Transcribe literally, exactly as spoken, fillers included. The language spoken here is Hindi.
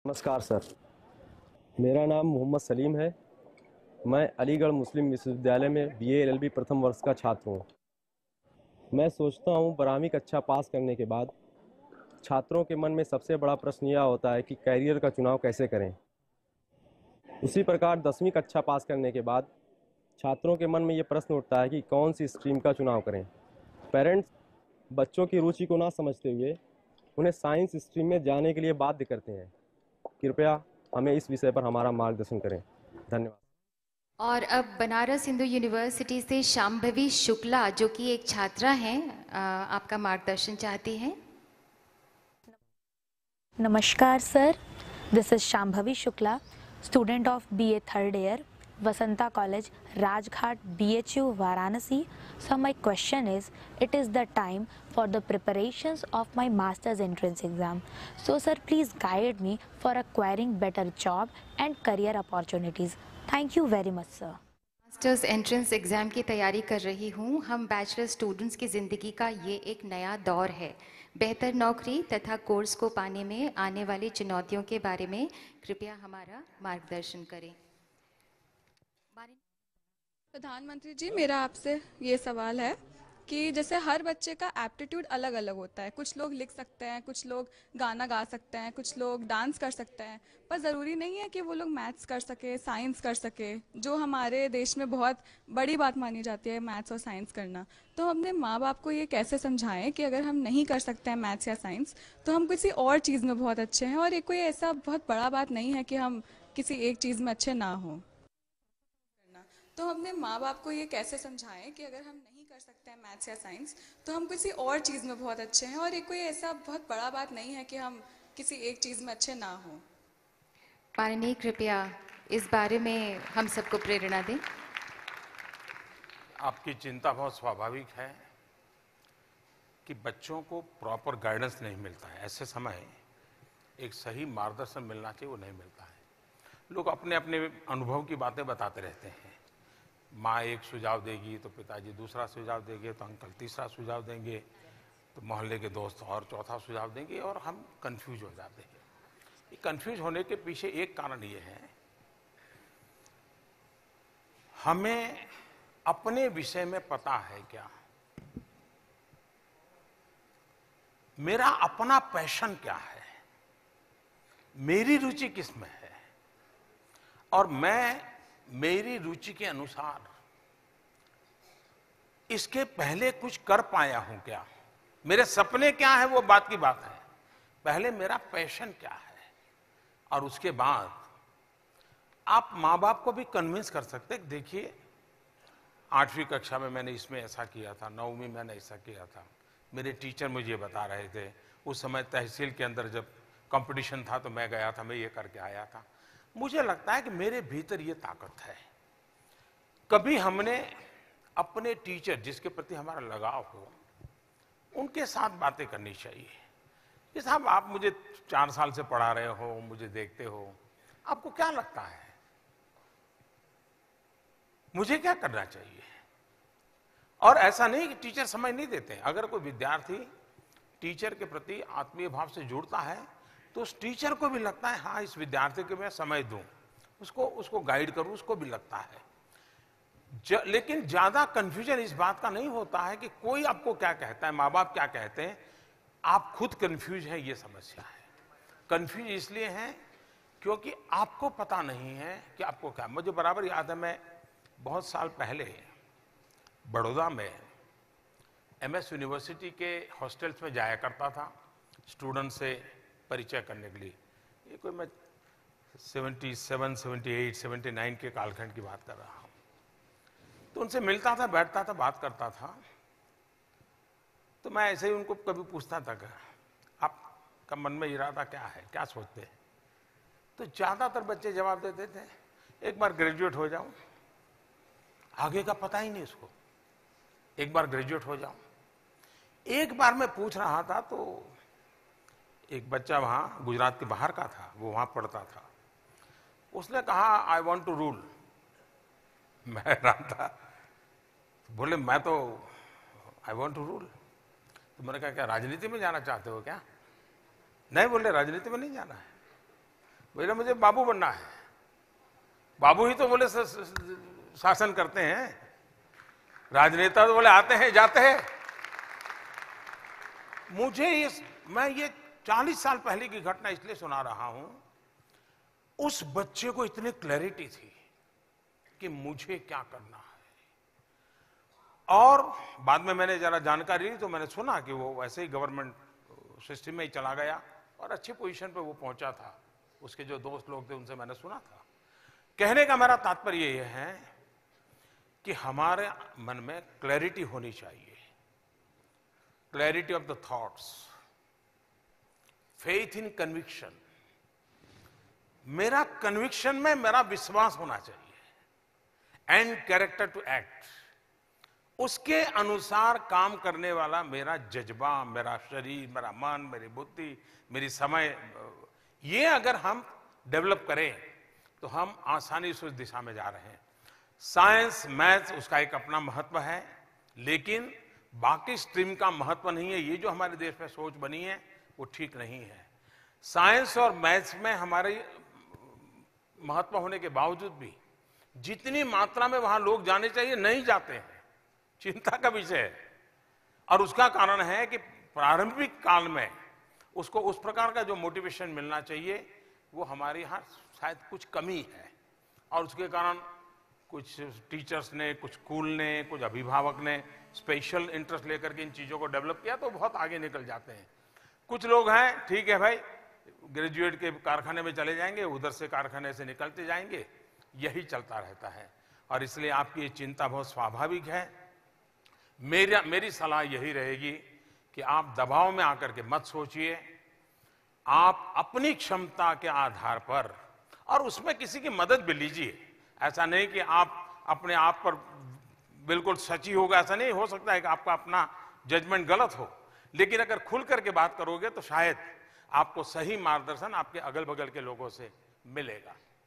नमस्कार सर, मेरा नाम मोहम्मद सलीम है। मैं अलीगढ़ मुस्लिम विश्वविद्यालय में B A L L B प्रथम वर्ष का छात्र हूँ। मैं सोचता हूँ बारहवीं कक्षा पास करने के बाद छात्रों के मन में सबसे बड़ा प्रश्न यह होता है कि कैरियर का चुनाव कैसे करें। उसी प्रकार दसवीं कक्षा पास करने के बाद छात्रों के मन में ये प्रश्न उठता है कि कौन सी स्ट्रीम का चुनाव करें। पेरेंट्स बच्चों की रुचि को ना समझते हुए उन्हें साइंस स्ट्रीम में जाने के लिए बाध्य करते हैं। कृपया हमें इस विषय पर हमारा मार्गदर्शन करें। धन्यवाद। और अब बनारस हिंदू यूनिवर्सिटी से शांभवी शुक्ला जो कि एक छात्रा हैं, आपका मार्गदर्शन चाहती हैं। नमस्कार sir, this is Shambhavi Shukla, student of B A third year, Vasanta College, Rajghat, B H U, Varanasi. So my question is, it is the time for the preparations of my master's entrance exam. So sir, please guide me for acquiring better job and career opportunities. Thank you very much sir. Masters entrance exam की तैयारी कर रही हूँ। हम बैचलर स्टूडेंट्स की ज़िंदगी का ये एक नया दौर है। बेहतर नौकरी तथा कोर्स को पाने में आने वाली चुनौतियों के बारे में कृपया हमारा मार्गदर्शन करें। प्रधानमंत्री जी, मेरा आपसे ये सवाल है कि जैसे हर बच्चे का एप्टीट्यूड अलग अलग होता है। कुछ लोग लिख सकते हैं, कुछ लोग गाना गा सकते हैं, कुछ लोग डांस कर सकते हैं, पर ज़रूरी नहीं है कि वो लोग मैथ्स कर सके, साइंस कर सके, जो हमारे देश में बहुत बड़ी बात मानी जाती है मैथ्स और साइंस करना। तो हम अपने माँ बाप को ये कैसे समझाएं कि अगर हम नहीं कर सकते हैं मैथ्स या साइंस तो हम किसी और चीज़ में बहुत अच्छे हैं, और ये कोई ऐसा बहुत बड़ा बात नहीं है कि हम किसी एक चीज़ में अच्छे ना हों। तो हम अपने माँ बाप को ये कैसे समझाएं कि अगर हम नहीं कर सकते हैं मैथ्स या साइंस तो हम किसी और चीज़ में बहुत अच्छे हैं, और ये कोई ऐसा बहुत बड़ा बात नहीं है कि हम किसी एक चीज़ में अच्छे ना हों। माननीय, कृपया इस बारे में हम सबको प्रेरणा दें। आपकी चिंता बहुत स्वाभाविक है कि बच्चों को प्रॉपर गाइडेंस नहीं मिलता है। ऐसे समय एक सही मार्गदर्शन मिलना चाहिए, वो नहीं मिलता है। लोग अपने अपने अनुभव की बातें बताते रहते हैं। माँ एक सुझाव देगी तो पिताजी दूसरा सुझाव देंगे, तो अंकल तीसरा सुझाव देंगे, तो मोहल्ले के दोस्त और चौथा सुझाव देंगे, और हम कंफ्यूज हो जाते हैं। ये कंफ्यूज होने के पीछे एक कारण ये है, हमें अपने विषय में पता है क्या, मेरा अपना पैशन क्या है, मेरी रुचि किस में है, और मैं मेरी रुचि के अनुसार इसके पहले कुछ कर पाया हूं क्या, मेरे सपने क्या है, वो बात की बात है। पहले मेरा पैशन क्या है, और उसके बाद आप माँ बाप को भी कन्विंस कर सकते हैं। देखिए, आठवीं कक्षा में मैंने इसमें ऐसा किया था, नौवीं मैंने ऐसा किया था, मेरे टीचर मुझे बता रहे थे। उस समय तहसील के अंदर जब कंपटीशन था तो मैं गया था, मैं ये करके आया था। मुझे लगता है कि मेरे भीतर ये ताकत है। कभी हमने अपने टीचर जिसके प्रति हमारा लगाव हो, उनके साथ बातें करनी चाहिए कि साहब आप मुझे चार साल से पढ़ा रहे हो, मुझे देखते हो, आपको क्या लगता है मुझे क्या करना चाहिए। और ऐसा नहीं कि टीचर समझ नहीं देते। अगर कोई विद्यार्थी टीचर के प्रति आत्मीय भाव से जुड़ता है तो उस टीचर को भी लगता है हाँ, इस विद्यार्थी को मैं समय दूं, उसको उसको गाइड करूं, उसको भी लगता है। ज, लेकिन ज्यादा कंफ्यूजन इस बात का नहीं होता है कि कोई आपको क्या कहता है, माँ बाप क्या कहते हैं, आप खुद कंफ्यूज है, ये समस्या है। कंफ्यूज इसलिए है क्योंकि आपको पता नहीं है कि आपको क्या। मुझे बराबर याद है, मैं बहुत साल पहले बड़ौदा में एम एस यूनिवर्सिटी के हॉस्टल्स में जाया करता था स्टूडेंट से परिचय करने के लिए। ये कोई मैं सतहत्तर, अठहत्तर, उन्यासी के कालखंड की बात कर रहा हूं। तो उनसे मिलता था, बैठता था, बात करता था। तो मैं ऐसे ही उनको कभी पूछता था कि आपका मन में इरादा क्या है, क्या सोचते हैं। तो ज्यादातर बच्चे जवाब देते थे, एक बार ग्रेजुएट हो जाऊं, आगे का पता ही नहीं उसको, एक बार ग्रेजुएट हो जाऊं। एक बार मैं पूछ रहा था तो एक बच्चा वहां गुजरात के बाहर का था, वो वहां पढ़ता था। उसने कहा आई वांट टू रूल। मैं हैरान था, बोले मैं तो आई वांट टू रूल। तो मैंने कहा क्या राजनीति में जाना चाहते हो क्या? नहीं, बोले राजनीति में नहीं जाना है। बोले मुझे बाबू बनना है। बाबू ही तो बोले शासन करते हैं, राजनेता तो बोले आते हैं जाते हैं। मुझे इस मैं ये चालीस साल पहले की घटना इसलिए सुना रहा हूं, उस बच्चे को इतनी क्लैरिटी थी कि मुझे क्या करना है। और बाद में मैंने जरा जानकारी ली तो मैंने सुना कि वो वैसे ही गवर्नमेंट सिस्टम में ही चला गया और अच्छी पोजीशन पे वो पहुंचा था। उसके जो दोस्त लोग थे उनसे मैंने सुना था। कहने का मेरा तात्पर्य यह है कि हमारे मन में क्लैरिटी होनी चाहिए, clarity of the thoughts, faith in conviction. मेरा कन्विक्शन में मेरा विश्वास होना चाहिए एंड कैरेक्टर टू एक्ट। उसके अनुसार काम करने वाला मेरा जज्बा, मेरा शरीर, मेरा मन, मेरी बुद्धि, मेरी समय, ये अगर हम डेवलप करें तो हम आसानी से उस दिशा में जा रहे हैं। साइंस, मैथ्स उसका एक अपना महत्व है, लेकिन बाकी स्ट्रीम का महत्व नहीं है। ये जो हमारे देश में सोच बनी है वो ठीक नहीं है। साइंस और मैथ्स में हमारे महत्व होने के बावजूद भी जितनी मात्रा में वहां लोग जाने चाहिए नहीं जाते हैं, चिंता का विषय है। और उसका कारण है कि प्रारंभिक काल में उसको उस प्रकार का जो मोटिवेशन मिलना चाहिए वो हमारे यहाँ शायद कुछ कमी है। और उसके कारण कुछ टीचर्स ने, कुछ स्कूल ने, कुछ अभिभावक ने स्पेशल इंटरेस्ट लेकर के इन चीज़ों को डेवलप किया तो बहुत आगे निकल जाते हैं। कुछ लोग हैं, ठीक है भाई, ग्रेजुएट के कारखाने में चले जाएंगे, उधर से कारखाने से निकलते जाएंगे, यही चलता रहता है। और इसलिए आपकी ये चिंता बहुत स्वाभाविक है। मेरा मेरी सलाह यही रहेगी कि आप दबाव में आकर के मत सोचिए। आप अपनी क्षमता के आधार पर, और उसमें किसी की मदद भी लीजिए। ऐसा नहीं कि आप अपने आप पर बिल्कुल सची होगा, ऐसा नहीं हो सकता है कि आपका अपना जजमेंट गलत हो। लेकिन अगर खुल करके बात करोगे तो शायद आपको सही मार्गदर्शन आपके अगल बगल के लोगों से मिलेगा।